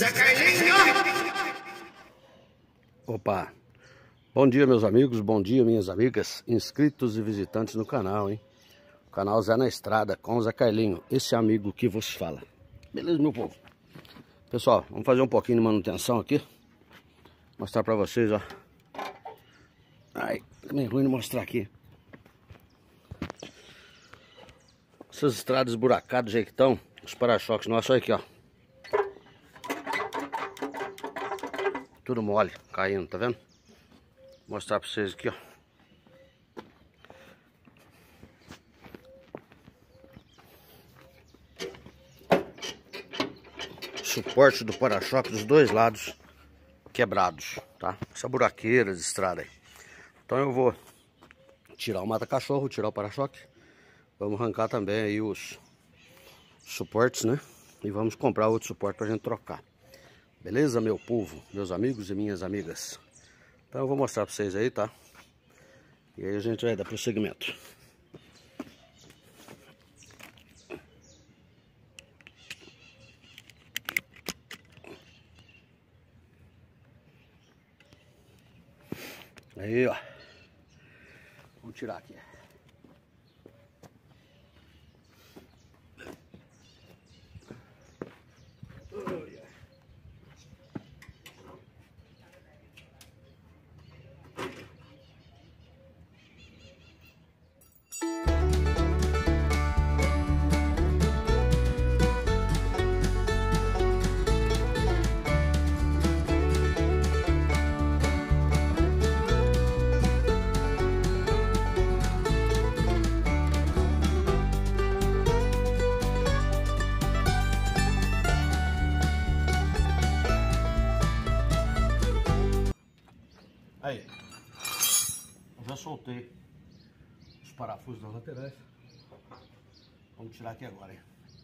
Zé Carlinho! Opa! Bom dia, meus amigos, bom dia, minhas amigas, inscritos e visitantes no canal, hein? O canal Zé na Estrada com o Zé Carlinho, esse amigo que vos fala. Beleza, meu povo? Pessoal, vamos fazer um pouquinho de manutenção aqui. Mostrar pra vocês, ó. Ai, é meio ruim de mostrar aqui. Essas estradas esburacadas do jeito que estão, os para-choques nossos, olha aqui, ó. Tudo mole, caindo, tá vendo? Vou mostrar pra vocês aqui, ó. Suporte do para-choque dos dois lados quebrados, tá? Essa buraqueira de estrada aí. Então eu vou tirar o mata-cachorro, tirar o para-choque. Vamos arrancar também aí os suportes, né? E vamos comprar outro suporte pra gente trocar. Beleza, meu povo, meus amigos e minhas amigas? Então eu vou mostrar pra vocês aí, tá? E aí a gente vai dar prosseguimento. Aí, ó. Vamos tirar aqui. Aí, eu já soltei os parafusos das laterais. Vamos tirar aqui agora, hein?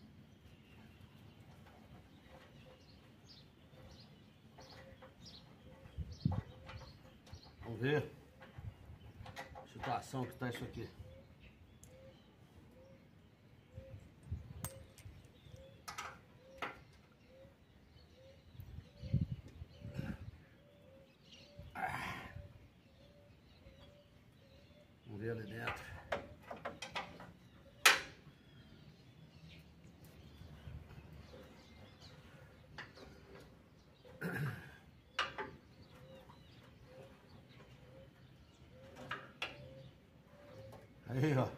Vamos ver a situação que tá isso aqui. Vamos ver ali dentro. Aí, ó.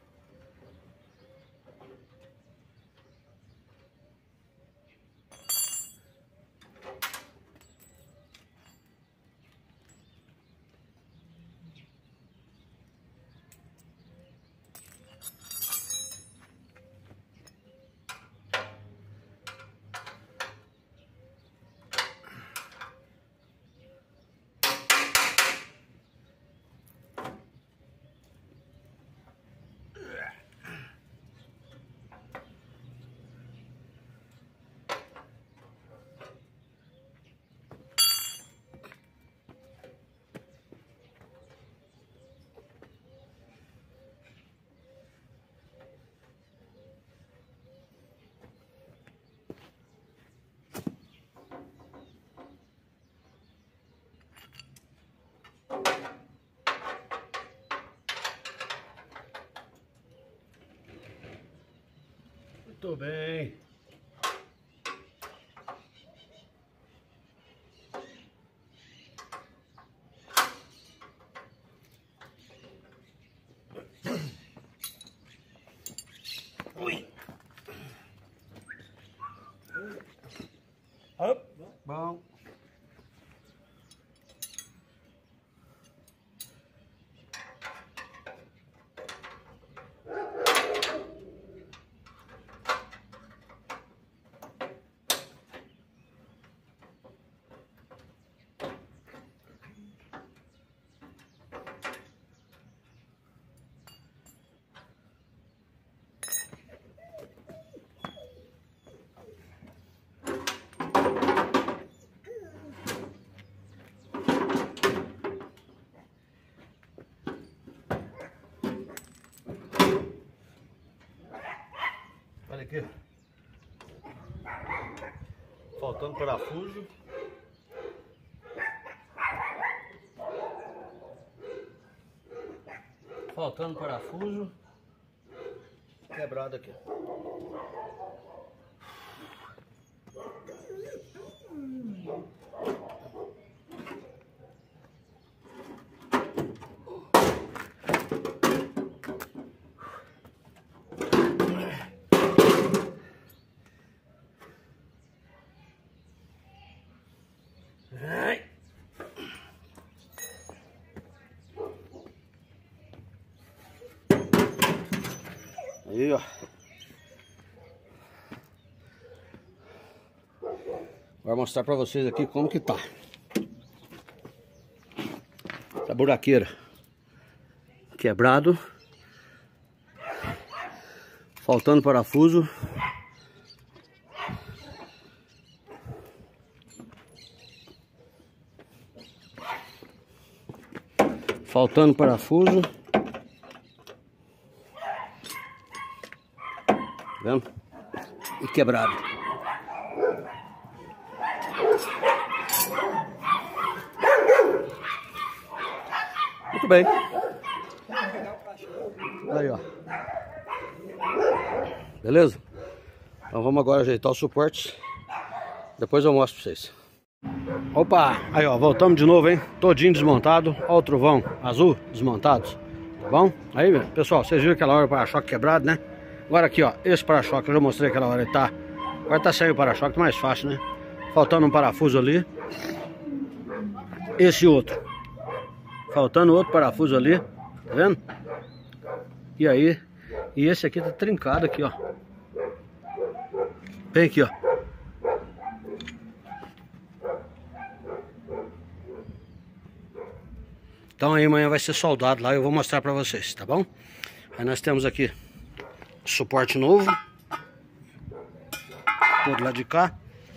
Muito bem. Ui. Bom. Olha aqui. faltando parafuso. Faltando parafuso. Quebrado aqui. Aí, ó. Vou mostrar pra vocês aqui como que tá. Essa buraqueira. Quebrado. Faltando parafuso. Faltando parafuso. Vendo? E quebrado. Muito bem. Aí, ó. Beleza? Então vamos agora ajeitar o suporte. Depois eu mostro pra vocês. Opa! Aí, ó. Voltamos de novo, hein? Todinho desmontado. Ó o trovão azul desmontado. Tá bom? Aí, pessoal, vocês viram aquela hora o para-choque quebrado, né? Agora aqui, ó, esse para-choque, eu já mostrei aquela hora, ele tá... Agora tá sem o para-choque, mais fácil, né? Faltando um parafuso ali. Esse outro. Faltando outro parafuso ali, tá vendo? E aí, e esse aqui tá trincado aqui, ó. Bem aqui, ó. Então aí amanhã vai ser soldado lá, eu vou mostrar pra vocês, tá bom? Aí nós temos aqui suporte novo, por do lado de cá,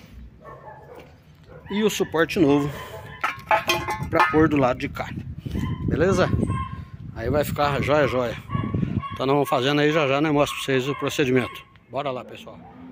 e o suporte novo para pôr do lado de cá, beleza? Aí vai ficar joia, joia. Então nós vamos fazendo aí já já, né? Mostro para vocês o procedimento. Bora lá, pessoal.